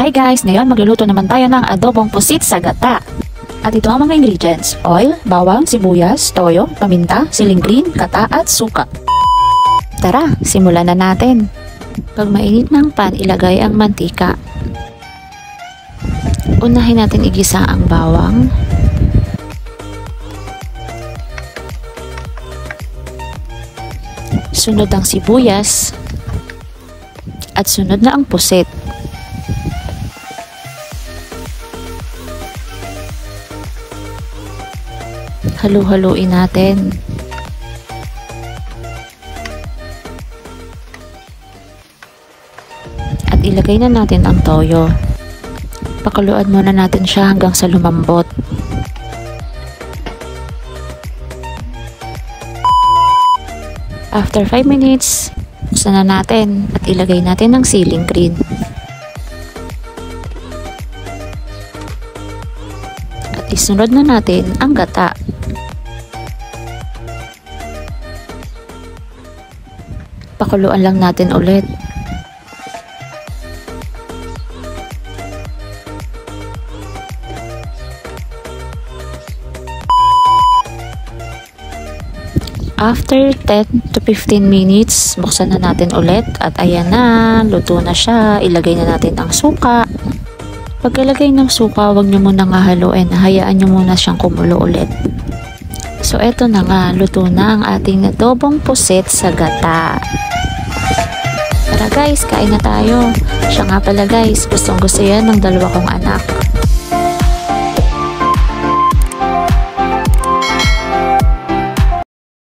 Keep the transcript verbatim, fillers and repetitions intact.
Hi guys! Ngayon magluluto naman tayo ng adobong pusit sa gata. At ito ang mga ingredients: oil, bawang, sibuyas, toyo, paminta, siling green, gata at suka. Tara, simulan na natin. Pag mainit ng pan, ilagay ang mantika. Unahin natin igisa ang bawang. Sunod ang sibuyas. At sunod na ang pusit. Halu-haluin natin. At ilagay na natin ang toyo. Pakuluan muna natin siya hanggang sa lumambot. After five minutes, buksan na natin at ilagay natin ang siling green. At isunod na natin ang gata. Pakuluan lang natin ulit. After ten to fifteen minutes, buksan na natin ulit at ayan na, luto na siya. Ilagay na natin ang suka. Pagkalagay ng suka, huwag nyo muna nga haluin. Hayaan nyo muna siyang kumulo ulit. So eto na nga, luto na ang ating adobong pusit sa gata. Tara guys, kain na tayo. Siya nga pala guys, gustong gusto yan ng dalawa kong anak.